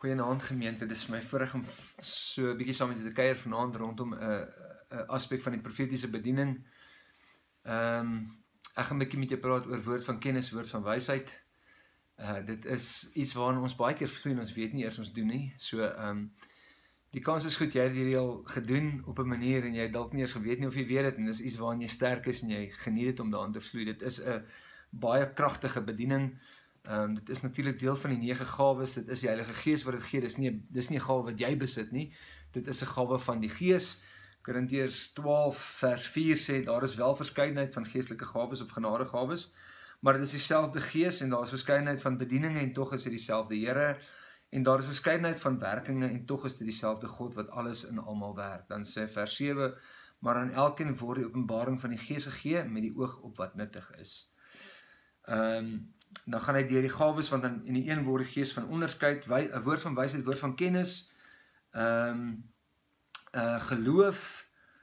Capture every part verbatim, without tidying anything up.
Goeienaand gemeente, dit is vir my voorreg om so 'n bietjie saam met julle te kuier vanaand rondom 'n uh, uh, aspek van die profetiese bediening. Ehm um, ek gaan 'n bietjie met jou praat oor woord van kennis, woord van wysheid. Uh, dit is iets waarna ons baie keer vloei en ons weet nie eers ons doen nie. So ehm um, die kans is goed jy het hierdie al gedoen op 'n manier en jy dalk nie eens geweet nie of jy weet dit en dis iets waarin jy sterk is en jy geniet dit om daaraan te vloei. Dit is 'n baie kragtige bediening. Um, dit is natuurlijk deel van die nege gawes, dit is die Heilige Gees wat dit gee, dit is nie, dit is nie 'n gawe wat jy besit nie, dit is 'n gawe van die Gees. Korintiërs twaalf vers vier sê, daar is wel verskeidenheid van geestelike gawes of genadegawes, maar dit is dieselfde Gees en daar is verskeidenheid van bedieninge en tog is dit dieselfde Here, en daar is verskeidenheid van werkinge en tog is dit dieselfde God wat alles in almal werk. Dan sê vers sewe, maar aan elkeen word die openbaring van die Gees gegee met die oog op wat nuttig is. Ehm um, dan gaan hy deur die gawes, want dan in die een word die Gees van onderskeid, 'n woord van wysheid, woord van kennis, ehm um, uh, geloof,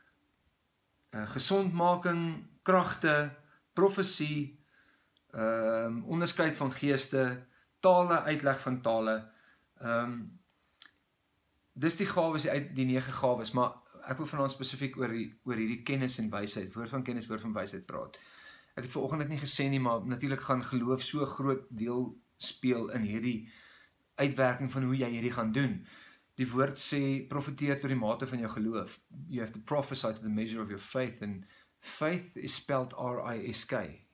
uh, gesondmaking, kragte, profesie, ehm um, onderskeid van geeste, tale, uitleg van tale. Ehm um, dis die gawes, die, die nege gawes, maar ek wil vanaand spesifiek oor die, oor hierdie kennis en wysheid, woord van kennis, woord van wysheid praat. Ek het vanoggend dit nie gesê nie, maar natuurlik gaan geloof so 'n groot deel speel in hierdie uitwerking van hoe jy hierdie gaan doen. Die woord sê, profeteer tot die mate van jou geloof. You have to prophesy to the measure of your faith, and faith is spelled R I S K.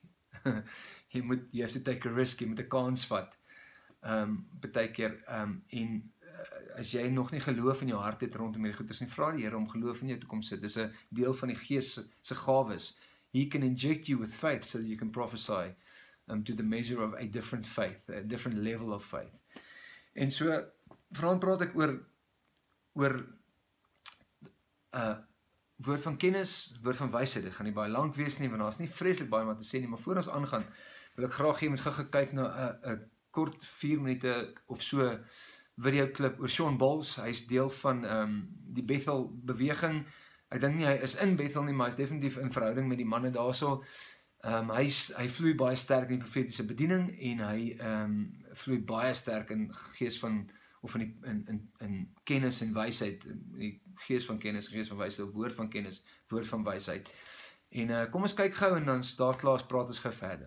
jy moet, you have to take a risk, jy moet 'n kans vat. Um, Partykeer, um, en uh, as jy nog nie geloof in jou hart het rondom hierdie goeders nie, vra die Here om geloof in jou te kom sit. Dis 'n deel van die Gees se gawes. He can inject you with faith so that you can prophesy um, to the measure of a different faith, a different level of faith. En so, vanaand praat ek oor, oor uh, woord van kennis, woord van wysheid. Dit gaan nie baie lank wees nie, want daar is nie vreeslik baie wat te sê nie, maar voor ons aangaan, wil ek graag hê jy moet gou kyk na 'n uh, uh, kort vier minute of so videoklip oor Shawn Bolz. Hy is deel van um, die Bethel beweging. Ek dink nie hy is in Bethel nie, maar hy is definitief in verhouding met die manne daarso. Um, hy, hy vloei baie sterk in die profetiese bediening en hy um, vloei baie sterk in gees van, of in, die, in, in, in kennis en wysheid, die gees van kennis, gees van wysheid, woord van kennis, woord van wysheid. En uh, kom ons kyk gou en dan daar klaar praat ons gou verder.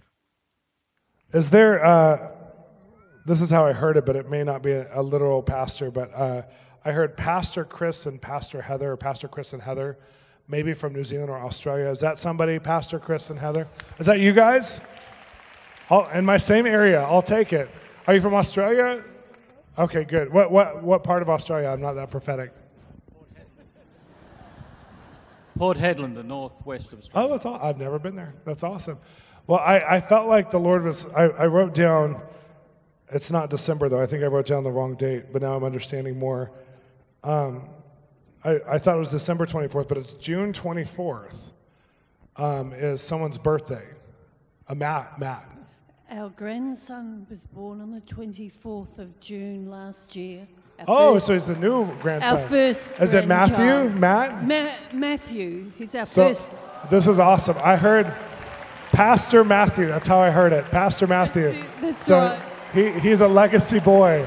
Is there, uh, this is how I heard it, but it may not be a, a literal pastor, but uh, I heard Pastor Chris and Pastor Heather, or Pastor Chris and Heather, maybe from New Zealand or Australia. Is that somebody, Pastor Chris and Heather? Is that you guys? I'll, in my same area, I'll take it. Are you from Australia? Okay, good. What what what part of Australia? I'm not that prophetic. Port Hedland, the northwest of Australia. Oh, that's all. I've never been there. That's awesome. Well, I, I felt like the Lord was, I, I wrote down, it's not December though, I think I wrote down the wrong date, but now I'm understanding more. Um, I, I thought it was December twenty-fourth, but it's June twenty-fourth um, is someone's birthday. A Matt, Matt. Our grandson was born on the twenty-fourth of June last year. Our Oh, first, so he's the new grandson. our first Is it Matthew, grandchild. Matt? Ma- Matthew, he's our So first. this is awesome. I heard Pastor Matthew, that's how I heard it, Pastor Matthew. That's it, that's so right. he, he's a legacy boy.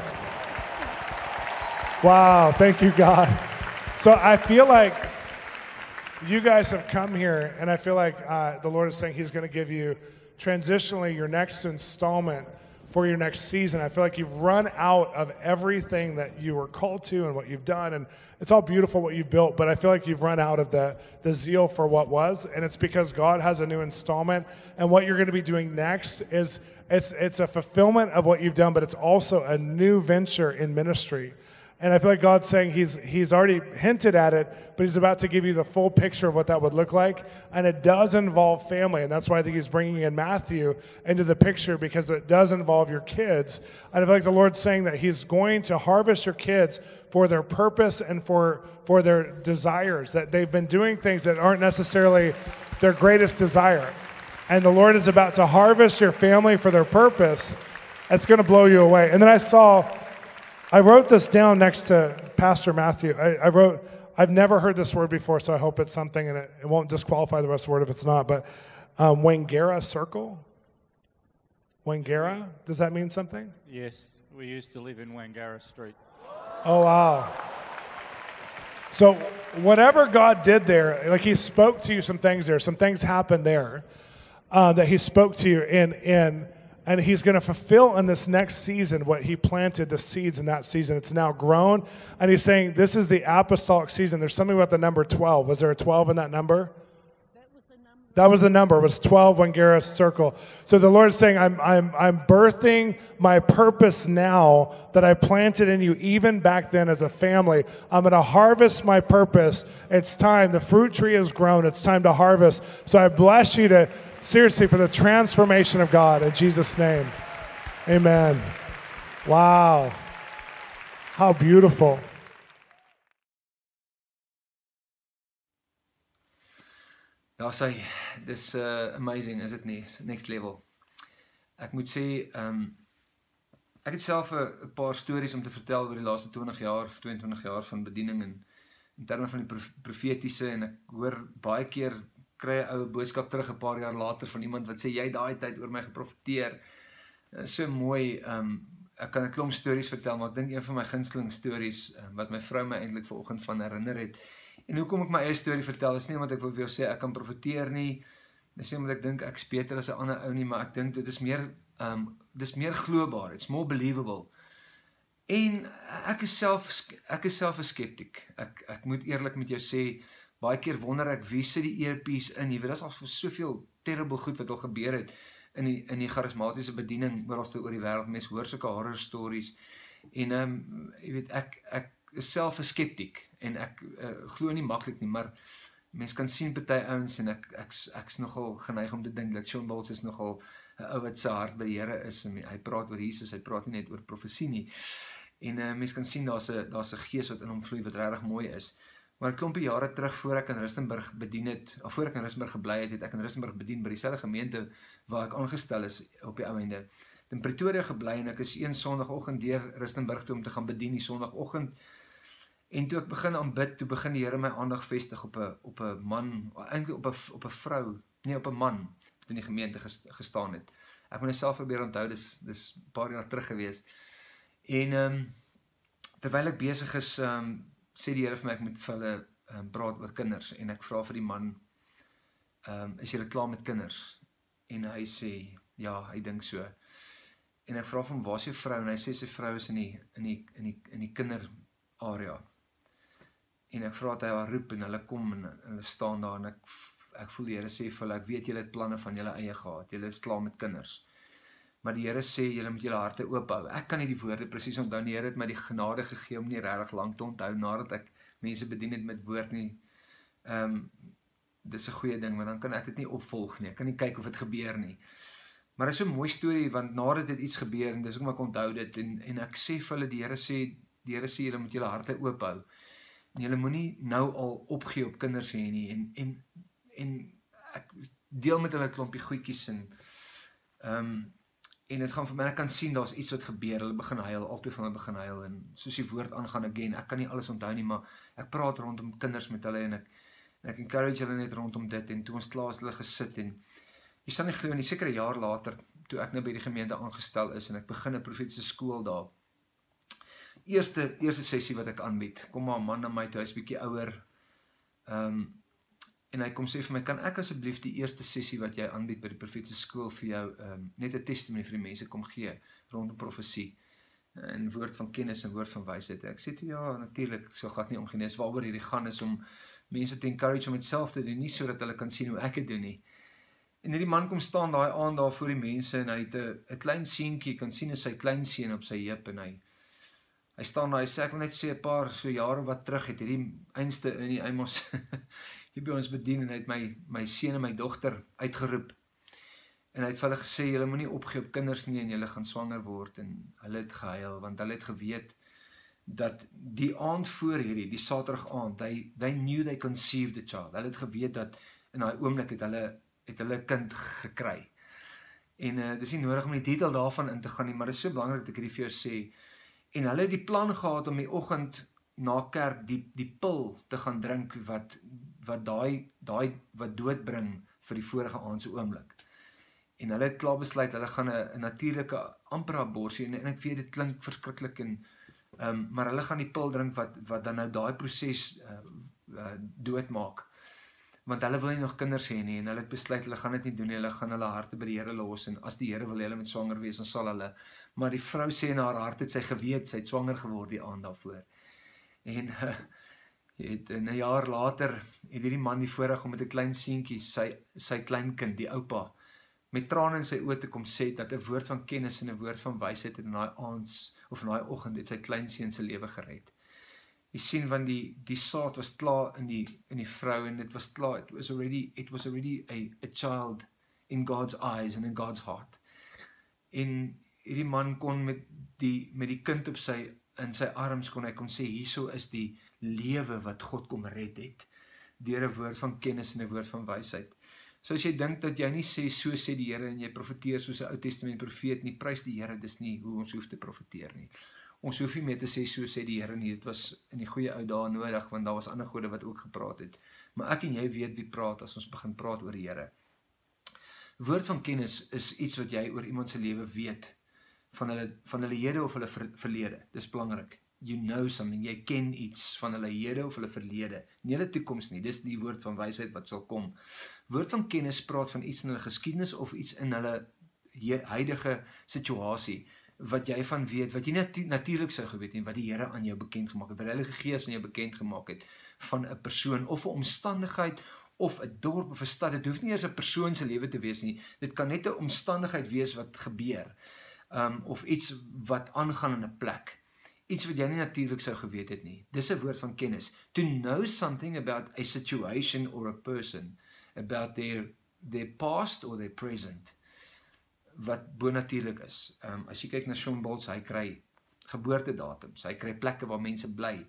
Wow, thank you, God. So I feel like you guys have come here, and I feel like uh, the Lord is saying he's going to give you transitionally your next installment for your next season. I feel like you've run out of everything that you were called to and what you've done, and it's all beautiful what you've built, but I feel like you've run out of the, the zeal for what was, and it's because God has a new installment, and what you're going to be doing next is it's it's a fulfillment of what you've done, but it's also a new venture in ministry. And I feel like God's saying he's he's already hinted at it, but he's about to give you the full picture of what that would look like. And it does involve family. And that's why I think he's bringing in Matthew into the picture, because it does involve your kids. And I feel like the Lord's saying that he's going to harvest your kids for their purpose and for, for their desires, that they've been doing things that aren't necessarily their greatest desire. And the Lord is about to harvest your family for their purpose. It's going to blow you away. And then I saw... I wrote this down next to Pastor Matthew. I, I wrote, I've never heard this word before, so I hope it's something, and it, it won't disqualify the rest of the word if it's not, but um, Wangara Circle? Wangara? Does that mean something? Yes, we used to live in Wangara Street. Oh, wow. So whatever God did there, like he spoke to you some things there, some things happened there uh, that he spoke to you in, in and he's going to fulfill in this next season what he planted the seeds in that season. It's now grown. And he's saying this is the apostolic season. There's something about the number twelve. Was there a twelve in that number? That was the number. It was twelve when Gareth circled. So the Lord is saying, I'm, I'm, I'm birthing my purpose now that I planted in you even back then as a family. I'm going to harvest my purpose. It's time. The fruit tree has grown. It's time to harvest. So I bless you to, seriously, for the transformation of God in Jesus' name. Amen. Wow. How beautiful. Ja, sy, dis uh, amazing, is dit nie? Next level. Ek moet sê, um, ek het self 'n paar stories om te vertel oor die laaste twintig jaar of tweeëntwintig jaar van bediening en in terme van die prof, profetiese en ek hoor baie keer kry 'n ou boodskap terug 'n paar jaar later van iemand wat sê jy daai tyd oor my geprofeteer. So mooi, um, ek kan 'n klomp stories vertel, maar ek dink een van my gunsteling stories um, wat my vrou my eintlik vanoggend van herinner het. En hoekom ek my eie storie vertel, is nie omdat ek wil vir jou sê ek kan profeteer nie, dis nie omdat ek dink ek is beter as 'n ander ou nie, maar ek dink dit is meer, um, dis meer globaar, it's more believable. En ek is self, ek is self 'n skeptiek, ek, ek moet eerlik met jou sê, baie keer wonder ek wie sit die earpiece in, jy weet, dis al soveel terrible goed wat al gebeur het, in die, in die charismatiese bediening, oralste oor die wêreld, mense hoor sulke horror stories, en um, jy weet, ek, ek, is self 'n skeptiek en ek uh, glo nie maklik nie, maar mense kan sien party ouens en ek ek ek's nogal geneig om te dink dat Shawn Bolz is nogal 'n ou wat sy hart by die Here is en hy praat oor Jesus, hy praat nie net oor profesie nie. En uh, mense kan sien daar's 'n daar's 'n gees wat in hom vloei wat regtig mooi is. Maar 'n klompie jare terug voor ek in Rustenburg bedien het, of voor ek in Rustenburg gebly het, het ek in Rustenburg bedien by dieselfde gemeente waar ek aangestel is op die ou ende. In Pretoria gebly en ek is een Sondagoggend deur Rustenburg toe om te gaan bedien die Sondagoggend. En toe ek begin aanbid, toe begin die Here my aandag vestig op 'n op 'n man, eintlik op 'n op 'n vrou, nee op 'n man wat in die gemeente gestaan het. Ek moet myself probeer onthou, dis dis 'n paar jaar terug gewees. En ehm um, terwyl ek besig is, ehm um, sê die Here vir my ek moet vir hulle um, praat oor kinders en ek vra vir die man, ehm um, is jy klaar met kinders? En hy sê ja, hy dink so. En ek vra vir hom, waar is jou vrou? En hy sê sy vrou is in die in die in die in die kinderarea. En ek vra dat hy haar roep en hulle kom en hulle staan daar en ek, ek voel die Here sê vir hulle, ek weet julle het planne van julle eie gehad, julle is klaar met kinders. Maar die Here sê, julle moet julle harte oop hou. Ek kan nie die woorde presies onthou nie, die Here het my die genade gegee om nie regtig lank te onthou, nadat ek mense bedien het met woord nie. Ehm, um, dis 'n goeie ding, want dan kan ek dit nie opvolg nie, ek kan nie kyk of dit gebeur nie. Maar dit is so 'n mooi storie, want nadat dit iets gebeur, en dis ook maar ek onthou dit, en, en ek sê vir hulle, die Here sê, die Here sê, julle moet julle harte oop hou. En julle moenie nou al opgee op kinders hê nie, en, en, en ek deel met hulle 'n klompie goedjies, en, um, en het gaan vir my, ek kan sien, daar is iets wat gebeur, hulle begin huil, altyd van hulle begin huil, en soos die woord aangaan again, ek kan nie alles onthou nie, maar ek praat rondom kinders met hulle, en ek, en ek encourage hulle net rondom dit, en toe ons klaar is hulle gesit, en jy sal nie glo, nie sekere jaar later, toe ek nou by die gemeente aangestel is, en ek begin 'n profetiese skool daar, Eerste, eerste sessie wat ek aanbied, kom maar 'n man na my toe, hy is bietjie ouer, um, en hy kom sê vir my, kan ek asseblief die eerste sessie wat jy aanbied by die profetiese skool vir jou, um, net 'n testimonie vir die mense kom gee, rondom profesie, en woord van kennis en woord van wysheid. Ek sê toe, ja, natuurlik, ek sal glad nie omgee nie, is waaroor hierdie gaan is om mense te encourage om dit self te doen, nie sodat hulle kan sien hoe ek dit doen nie. En hierdie man kom staan daai aand daar voor die mense, en hy het 'n klein seentjie, kan sien is sy klein seun op sy heup, en hy Hy staan daar, hy sê, ek wil net sê, 'n paar so jare wat terug het, hierdie einste in die Amos, hier by ons bedien, en hy het my, my seun en my dogter uitgeroep, en hy het vir hulle gesê, julle moenie opgee op kinders nie, en julle gaan swanger word, en hulle het gehuil, want hulle het geweet, dat die aand voor hierdie, die Saterdag aand, they, they knew they conceived the child, hulle het geweet dat, in daai oomblik het hulle, het hulle kind gekry, en uh, dis nie nodig om die detail daarvan in te gaan nie, maar dit is so belangrik dat ek hierdie vir jou sê, en hulle het die plan gehad om die oggend na kerk die, die pil te gaan drink wat, wat daai, daai wat dood bring vir die vorige aandse oomblik. En hulle het klaar besluit, hulle gaan 'n natuurlike amper aborsie, en, en ek weet dit klink verskriklik en Um, maar hulle gaan die pil drink wat, wat dan nou daai proses uh, uh, doodmaak. Want hulle wil nie nog kinders hê nie, en hulle het besluit, hulle gaan dit nie doen nie, hulle gaan hulle harte by die Here los, en as die Here wil hulle met swanger wees, dan sal hulle. Maar die vrou sê in haar hart het sy geweet, sy het swanger geword die aand daarvoor. En uh, het, en 'n jaar later het hierdie man die voorreg om met 'n klein seentjie, sy, sy kleinkind, die oupa, met trane in sy oë te kom sê, dat 'n woord van kennis en 'n woord van wysheid in daai aand, of in daai oggend, het sy kleinseun se lewe gered. Jy sien, want die, die saad was klaar in die, in die vrou, en it was klaar, it was already, it was already a, a child in God's eyes and in God's heart. En hierdie man kon met die, met die kind op sy, in sy arms kon hy kon sê, hierso is die lewe wat God kom red het, deur 'n woord van kennis en 'n woord van wysheid. So as jy dink dat jy nie sê, so sê die Here, en jy profeteer soos 'n Ou Testament profeet nie, prys die Here, dis nie hoe ons hoef te profeteer nie. Ons hoef nie meer te sê, so sê die Here nie, dit was in die goeie ou dae nodig, want daar was ander gode wat ook gepraat het. Maar ek en jy weet wie praat as ons begin praat oor die Here. Woord van kennis is iets wat jy oor iemand se lewe weet, van hulle, van hulle hede of hulle ver, verlede. Dis belangrik. You know something, jy ken iets van hulle hede of hulle verlede, nie hulle toekoms nie, dis die woord van wysheid wat sal kom. Woord van kennis praat van iets in hulle geskiedenis of iets in hulle huidige situasie, wat jy van weet, wat jy nie natuurlik sou geweet nie, wat die Here aan jou bekend gemaak het, wat die Heilige Gees aan jou bekend gemaak het, van 'n persoon, of 'n omstandigheid, of 'n dorp, of 'n stad. Dit hoef nie eers 'n persoon se lewe te wees nie, dit kan net 'n omstandigheid wees wat gebeur, um, of iets wat aangaan in 'n plek. Iets wat jy nie natuurlik sou geweet het nie. Dis 'n woord van kennis. To know something about a situation or a person, about their, their past or their present, wat bonatuurlik is. Um, as jy kyk na Shawn Bolz, hy kry geboortedatums, hy kry plekke waar mense bly.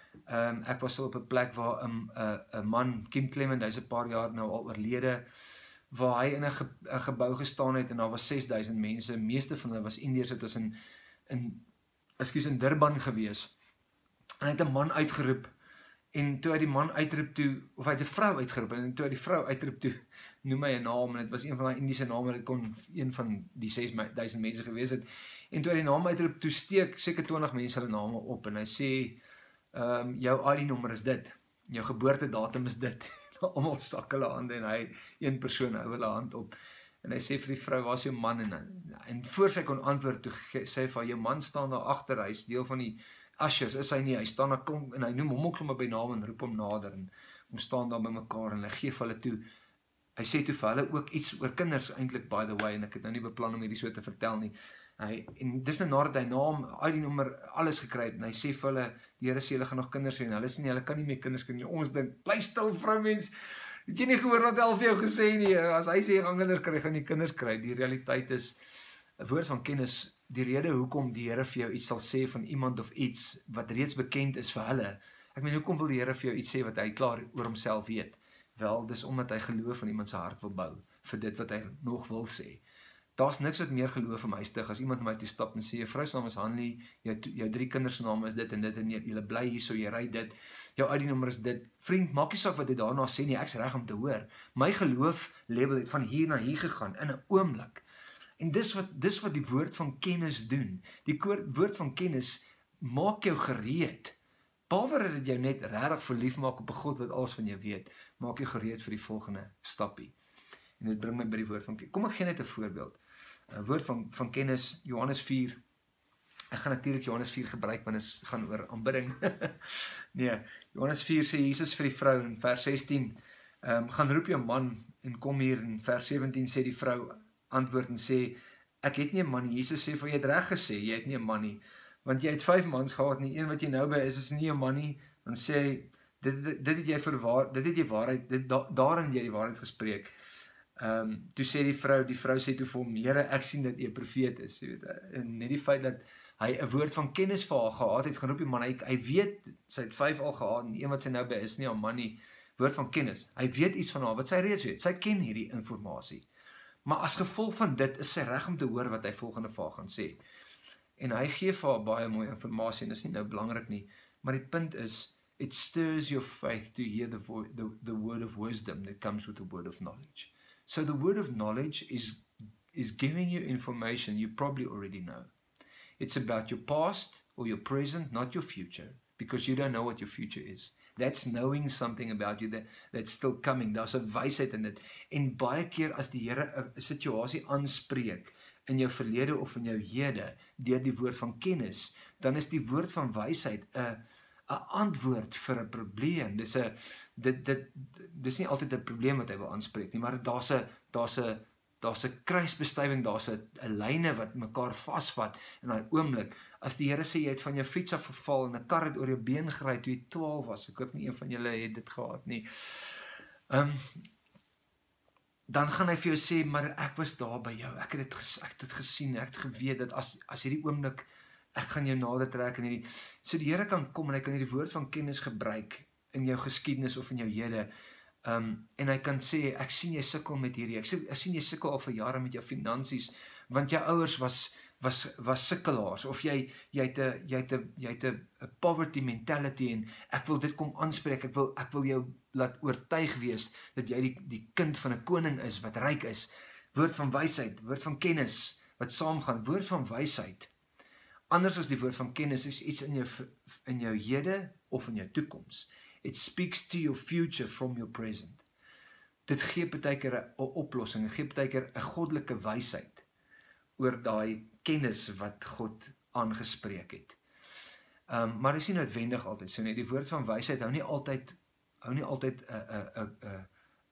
Um, ek was al op 'n plek waar 'n um, 'n man, Kim Clement, hy's 'n paar jaar nou al oorlede, waar hy in 'n ge, gebou gestaan het en daar was ses duisend mense, meeste van hulle was Indiërs, dit was in in ekskuus in Durban gewees. En hy het 'n man uitgeroep, en toe hy die man uitroep toe, of hy het 'n vrou uitgeroep, en toe hy die vrou uitroep toe, noem hy 'n naam, en dit was een van daai Indiese name, dit kon een van die ses duisend mense gewees het, en toe hy die naam uitroep, toe steek seker twintig mense hulle name op, en hy sê, um, jou I D nommer is dit, jou geboortedatum is dit, almal sak hulle hande, en hy, een persoon hou hulle hand op, en hy sê vir die vrou, waar is jou man, en, en voor sy kon antwoord, toe sê hy van, jou man staan daar agter, hy is deel van die ushers, is hy nie, hy staan daar, kom, en hy noem hom ook sommer by naam, en roep hom nader, en ons staan daar by mekaar, en hy gee vir hulle toe, hy sê toe vir hulle ook iets oor kinders, eintlik by the way, en ek het nou nie beplan om hierdie so te vertel nie, hy, en dis nou nadat hy naam, I D nommer, alles gekry het, en hy sê vir hulle, die Here sê, hulle gaan nog kinders hê, en hulle sê nie, hulle kan nie meer kinders kry nie, ons dink, bly stil vrouwens, het jy nie gehoor wat hy vir jou gesê nie, as hy sê, jy gaan kinders kry, gaan nie kinders kry, die realiteit is, 'n woord van kennis, die rede hoekom die Here vir jou iets sal sê van iemand of iets, wat reeds bekend is vir hulle, ek meen, hoekom wil die Here vir jou iets sê, wat hy klaar oor homself weet, wel, dis omdat hy geloof van iemand se hart wil bou, vir dit wat hy nog wil sê. Daar's niks wat meer geloof in my stig, as iemand my toe stap en sê, jou vrou se naam is Hanlie, jou, jou drie kinders se naam is dit en dit, en jy, jy bly hier so, jy ry dit, jou I D nommer is dit, vriend, maak nie saak wat jy daarna sê nie, ek's reg om te hoor, my geloof level het van hier na hier gegaan, in 'n oomblik, en dis wat, dis wat die woord van kennis doen, die woord van kennis, maak jou gereed, behalwe dat jou net regtig verlief maak op 'n God wat alles van jou weet, maak jou gereed vir die volgende stappie, en dit bring my by die woord van kennis. Kom ek gee net 'n voorbeeld, 'n woord van, van kennis, Johannes vier, ek gaan natuurlik Johannes vier gebruik, want het gaan oor aanbidding, nee, Johannes vier sê Jesus vir die vrou, in vers sestien, um, gaan roep jou man, en kom hier, in vers sewentien sê die vrou, antwoord en sê, ek het nie 'n man nie, Jesus sê, vir jy het reg gesê, jy het nie 'n man nie, want jy het vyf mans gehad, nie een wat jy nou by is, is nie 'n man nie, dan sê hy, dit, dit, dit het jy verwaar, dit het jy waarheid, dit, da, daarin jy die waarheid gespreek, um, toe sê die vrou, die vrou sê toe vir hom, Here, ek sien dat jy 'n profeet is, jy weet, en net die feit dat hy 'n woord van kennis vir haar gehad het, geroep die man, hy, hy weet, sy het vyf al gehad, en een wat sy nou by is nie 'n man nie, woord van kennis, hy weet iets van haar, wat sy reeds weet, sy ken hierdie informasie, maar as gevolg van dit, is sy reg om te hoor wat hy volgende vir haar gaan sê, en hy gee vir haar baie mooie informasie, en dit is nie nou belangrik nie, maar die punt is, it stirs your faith to hear the, the, the word of wisdom that comes with the word of knowledge. So the word of knowledge is, is giving you information you probably already know. It's about your past or your present, not your future, because you don't know what your future is. That's knowing something about you that, that's still coming. Daar's 'n wysheid in dit. En baie keer as die Here 'n situasie aanspreek in jou verlede of in jou hede deur die woord van kennis, dan is die woord van wysheid 'n 'n antwoord vir 'n probleem. Dis 'n dit dit dis nie altyd 'n probleem wat hy wil aanspreek nie, maar daar's 'n daar's 'n daar's 'n kruisbestuiving, daar's 'n 'n lyne wat mekaar vasvat in daai oomblik. As die Here sê jy het van jou fiets af geval en 'n kar het oor jou been gery toe jy twaalf was, ek hoop nie een van julle het dit gehad nie. Ehm um, dan gaan hy vir jou sê, maar ek was daar by jou. Ek het dit ges, ek het dit gesien, ek het geweet dat as as hierdie oomblik ek gaan jou nader trek in hierdie. So die Here kan kom en hy kan hierdie woord van kennis gebruik in jou geskiedenis of in jou hede. Um, en hy kan sê, ek sien jy sukkel met hierdie, ek sien, ek sien jy sukkel al vir jare met jou finansies, want jou ouers was was was sukkelaars, of jy jy het 'n jy het 'n jy het 'n poverty mentality en ek wil dit kom aanspreek, ek wil ek wil jou laat oortuig wees dat jy die die kind van 'n koning is wat ryk is. Woord van wysheid, woord van kennis wat saamgaan, woord van wysheid. Anders as die woord van kennis is iets in jou in jou hede of in jou toekoms. It speaks to your future from your present. Dit gee partykeer 'n oplossing, dit gee partykeer 'n goddelike wysheid oor daai kennis wat God aangespreek het. Um, maar dit is nie noodwendig altyd so nie. Die woord van wysheid hou nie altyd hou nie altyd 'n 'n 'n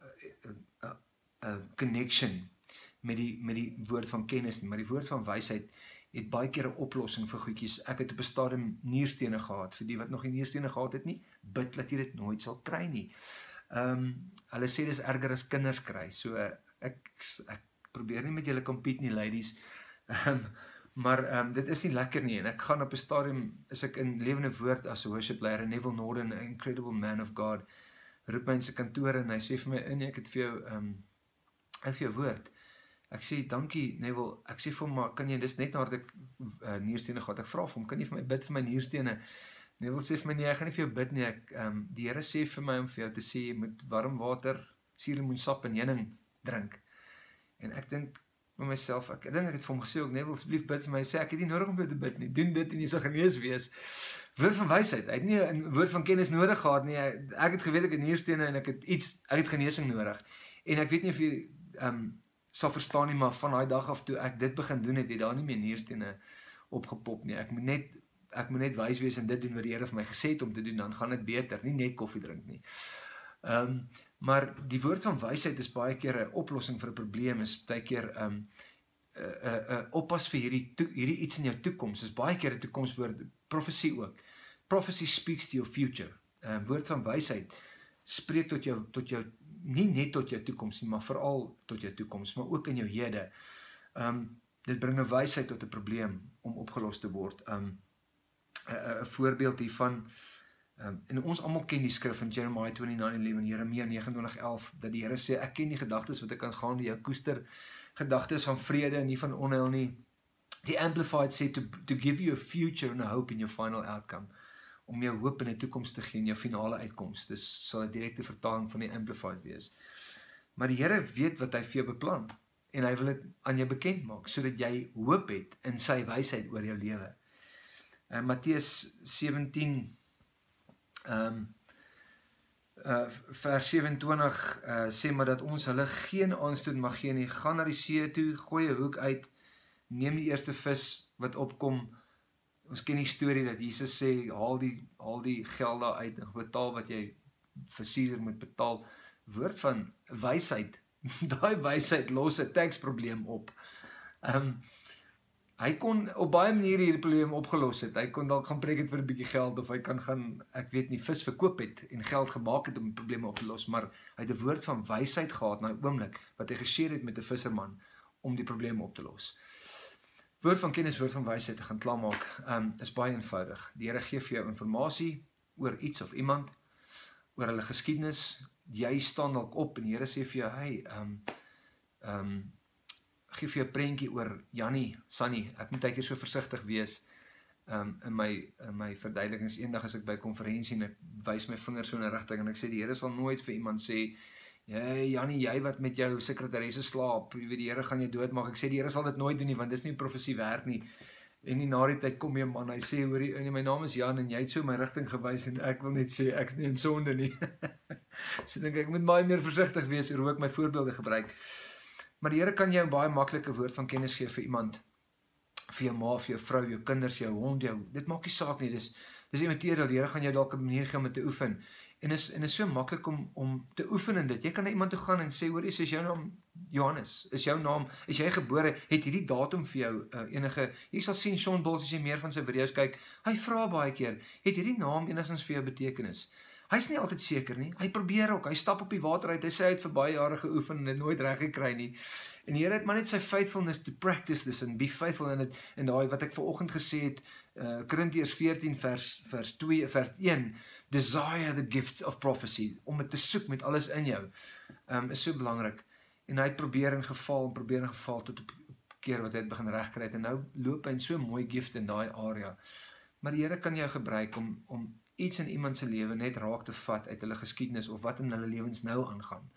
'n 'n connection met die met die woord van kennis nie, maar die woord van wysheid het baie keer 'n oplossing vir goedjies. Ek het op 'n stadium nierstene gehad. Vir die wat nog nie nierstene gehad het nie, bid dat jy dit nooit sal kry nie. Ehm um, hulle sê dis erger as kinders kry. So ek ek probeer nie met julle compete nie, ladies. Ehm um, maar ehm um, dit is nie lekker nie en ek gaan op 'n stadium is ek in Lewende Woord as 'n worship leier. Neville Norden, 'n incredible man of God, roep my in sy kantoor en hy sê vir my, "In, ek het vir jou ehm um, ek het vir jou woord." Ek sê, dankie Neville, ek sê vir hom, maar kan jy, dis net nadat ek uh, nierstene gehad, ek vra vir hom, kan jy vir my bid vir my nierstene? Neville sê vir my, nee, ek gaan nie vir jou bid nie, ek, um, die Here sê vir my om vir jou te sê, jy moet warm water, suurlemoensap en heuning drink. En ek dink by myself, ek, ek dink ek het vir hom gesê, ook Neville, asseblief bid vir my, sê, ek het nie nodig om vir jou te bid nie, doen dit en jy sal genees wees. Woord van wysheid, hy het nie 'n woord van kennis nodig gehad nie, ek het geweet ek het nierstene en ek het iets, ek het genesing nodig. En ek weet nie of jy, um, sal verstaan nie, maar van daai dag af toe ek dit begin doen het, het daar nie meer nierstene opgepop nie. Ek moet net ek moet net wys wees en dit doen wat die Here vir my gesê het om te doen, dan gaan dit beter, nie net koffie drink nie. Ehm um, maar die woord van wysheid is baie keer 'n oplossing vir 'n probleem, is baie keer ehm um, 'n uh, 'n uh, uh, oppas vir hierdie to, hierdie iets in jou toekoms. Is baie keer 'n toekomswoord, profesie ook. Prophecy speaks to your future. Ehm uh, woord van wysheid spreek tot jou tot jou nie net tot jou toekoms nie, maar veral tot jou toekoms, maar ook in jou hede. Um, dit bring 'n wysheid tot 'n probleem om opgelos te word. Um, 'n voorbeeld hiervan, um, en ons almal ken die skrif in Jeremiah twenty-nine eleven, Jeremia nineentwintig elf, dat die Here sê, ek ken die gedagtes wat ek kan gaan, die jou koester gedagtes van vrede en nie van onheil nie. Die Amplified sê, to, to give you a future and a hope in your final outcome. Om jou hoop in die toekoms te gee, in jou finale uitkoms. Dis sal 'n direkte vertaling van die Amplified wees. Maar die Here weet wat hy vir jou beplan, en hy wil dit aan jou bekend maak, sodat jy hoop het in sy wysheid oor jou lewe. Uh, Matteus seventeen, um, uh, vers seventy-two, uh, sê maar dat ons hulle geen aanstoot mag gee nie, gaan na die see toe, gooi 'n hoek uit, neem die eerste vis wat opkom. Ons ken die storie dat Jesus sê, haal die, haal die geld daar uit en betaal wat jy vir Caesar moet betaal. Woord van wysheid, daai wysheid los 'n taxprobleem op. Um, hy kon op baie maniere hierdie probleem opgelos het. Hy kon dalk gaan preek het vir 'n bietjie geld, of hy kan gaan, ek weet nie, vis verkoop het en geld gemaak het om die probleme op te los, maar hy het 'n woord van wysheid gehad na 'n oomblik wat hy geshare het met 'n visserman om die probleme op te los. Woord van kennis, woord van wysheid te gaan klaarmaak, um, is baie eenvoudig. Die Here gee vir jou inligting oor iets of iemand, oor hulle geskiedenis. Jy staan dalk op en die Here sê vir jou, hey, um, um, gee vir jou 'n prentjie oor Jannie, Sunny. Ek moet eendag so versigtig wees um, in my in my verduidelikings. Eendag as ek by 'n konferensie en ek wys my vinger so in 'n rigting en ek sê die Here sal nooit vir iemand sê, hey Jannie, jy wat met jou sekretaresse slaap, jy weet die Here gaan jou doodmaak. Ek sê die Here sal dit nooit doen nie, want dis nie profesie werk nie. En nie na die tyd kom jy 'n man, hy sê, hoorie, nee, my naam is Jan en jy het so my rigting gewys en ek wil net sê ek's nie in sonde nie. So dink ek, ek moet baie meer versigtig wees oor hoe ek my voorbeelde gebruik. Maar die Here kan jou 'n baie maklike woord van kennis gee vir iemand, vir jou ma, vir jou vrou, jou kinders, jou hond, jou, dit maak nie saak nie, dis dis immaterieel, die Here gaan jou dalk 'n manier gee om dit te oefen. En is en is so maklik om om te oefen in dit. Jy kan na iemand toe gaan en sê, hoor, is jou naam Johannes? Is jou naam, is jy gebore, het hierdie datum vir jou uh, enige, jy sal sien Sean Bulls as jy meer van sy video's kyk, hy vra baie keer, het hierdie naam enigstens vir jou betekenis? Hy's nie altyd seker nie. Hy probeer ook. Hy stap op die water uit. Hy sê hy het vir baie jare geoefen en dit nooit reg gekry nie. En die Here het maar net sy faithfulness to practice this and be faithful in it. En daai wat ek vanoggend gesê het, uh, Korintiërs veertien vers vers twee vers een, desire the gift of prophecy, om dit te soek met alles in jou, um, is so belangrik. En hy het probeer en geval en probeer en geval tot op keer wat hy het begin regkry het en nou loop hy in so mooi gift in daai area. Maar die Here kan jou gebruik om om iets in iemand se lewe net raak te vat uit hulle geskiedenis of wat in hulle lewens nou aangaan.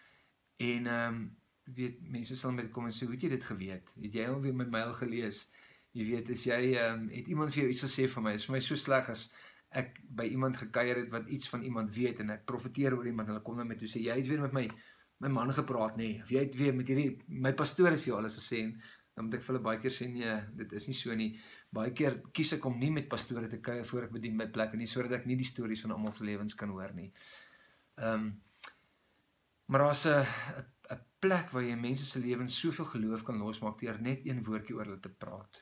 En ehm um, weet mense sal met kom en sê, hoe het jy dit geweet? Het jy al weer my mail gelees? Jy weet, as jy ehm um, het iemand vir jou iets gesê van my, is vir my so sleg as ek by iemand gekuier het wat iets van iemand weet en ek profeteer oor iemand, hulle kom dan met toe sê, jy het weer met my my man gepraat, nee, of jy het weer met hierdie my pastoor het vir jou alles gesê en dan moet ek vir hulle baie keer sê, nee, dit is nie so nie. Baie keer kies ek om nie met pastore te kuier voor ek bedien by plekke nie, sodat ek nie die stories van almal se lewens kan hoor nie. Ehm um, maar daar's 'n 'n plek waar jy mense se lewens soveel geloof kan losmaak deur net een woordjie oor hulle te praat.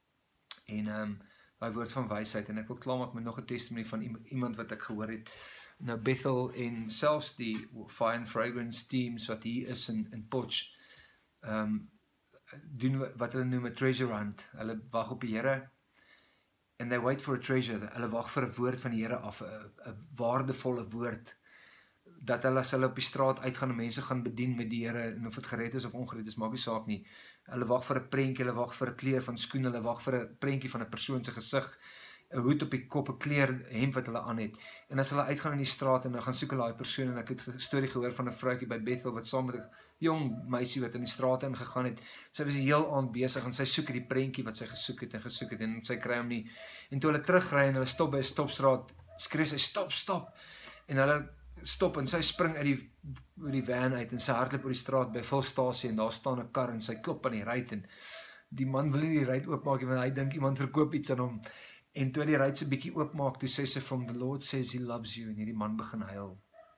En ehm um, daai woord van wysheid, en ek wil klaarmaak met nog 'n testimony van iemand wat ek gehoor het. Nou Bethel en selfs die Fire and Fragrance teams wat hier is in in Potch, ehm um, doen wat hulle noem 'n treasure hunt. Hulle wag op die Here and they wait for a treasure. Hulle wag vir 'n woord van die Here af, 'n 'n waardevolle woord dat hulle as hulle op die straat uitgaan en mense gaan bedien met die Here, en of dit gered is of ongered is, maak nie saak nie. Hulle wag vir 'n prentjie, hulle wag vir 'n kleur van skoen, hulle wag vir 'n prentjie van 'n persoon se gesig, 'n hoed op die kop, 'n kleur hemp wat hulle aan het. En as hulle uitgaan in die straat en dan gaan soek hulle daai persoon, en ek het 'n storie gehoor van 'n vroutjie by Bethel wat saam met 'n jong meisie wat in die strate ingegaan het. Sy was die heel aand besig en sy soek die prentjie wat sy gesoek het en gesoek het en sy kry hom nie. En toe hulle terugry en hulle stop by 'n stopstraat, skree sy stop, stop. En hulle stop en sy spring uit die uit die van uit en sy hardloop oor die straat by Volstasie en daar staan 'n kar en sy klop aan die ruit en die man wil nie die ruit oopmaak want hy dink iemand verkoop iets aan hom. En toe die ruit so bietjie oopmaak, toe sê sy from the Lord says he loves you, en hierdie man begin huil.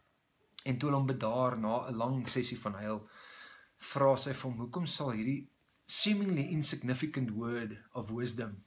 En toe hom bedaar na 'n lang sessie van huil, vra sy vir hom, hoekom sal hierdie seemingly insignificant word of wisdom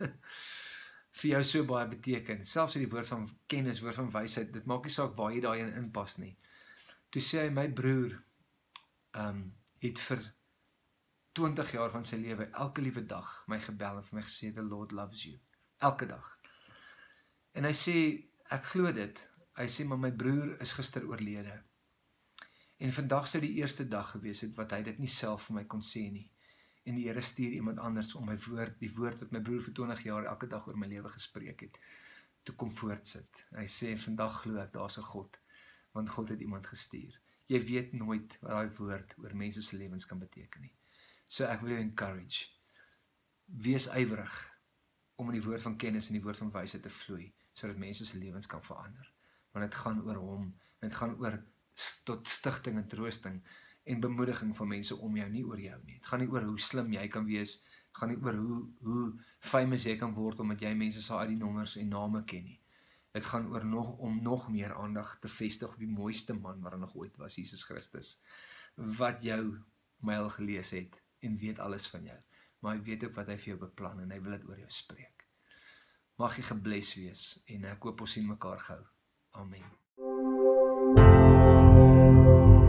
vir jou so baie beteken? Selfs die woord van kennis, woord van wysheid, dit maak nie saak waar jy daarin inpas nie. Toe sê hy, my broer um, het vir twintig jaar van sy lewe elke liewe dag my gebel en vir my gesê, the Lord loves you. Elke dag. En hy sê, ek glo dit. Hy sê, maar my broer is gister oorlede. En vandag sou die eerste dag gewees het wat hy dit nie self vir my kon sê nie. En die Here stuur iemand anders om my woord, die woord wat my broer vir twintig jaar elke dag oor my lewe gespreek het, te kom voortsit. Hy sê, vandag glo ek, daar's 'n God, want God het iemand gestuur. Jy weet nooit wat daai woord oor mense se lewens kan beteken nie. So ek wil jou encourage. Wees ywerig om in die woord van kennis en die woord van wysheid te vloei, sodat mense se lewens kan verander. Want dit gaan oor hom, en dit gaan oor tot stigting en troosting en bemoediging van mense om jou, nie oor jou nie. Het gaan nie oor hoe slim jy kan wees, het gaan nie oor hoe, hoe famous jy kan word, omdat jy mense sal uit die nommers en name ken nie. Het gaan oor nog, om nog meer aandag te vestig op die mooiste man wat er nog ooit was, Jesus Christus, wat jou mail gelees het, en weet alles van jou. Maar hy weet ook wat hy vir jou beplan, en hy wil dit oor jou spreek. Mag jy gebless wees, en ek hoop ons sien mekaar gou. Amen.